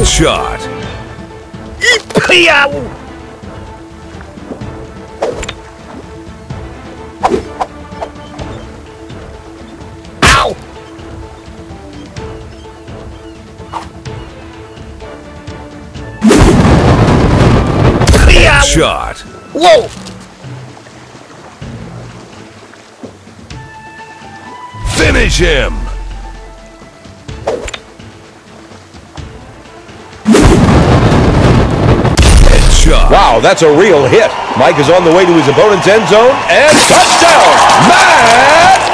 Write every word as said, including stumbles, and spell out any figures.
Headshot. Ow! Headshot. Whoa! Finish him. Headshot. Wow, that's a real hit. Mike is on the way to his opponent's end zone, and touchdown! Matt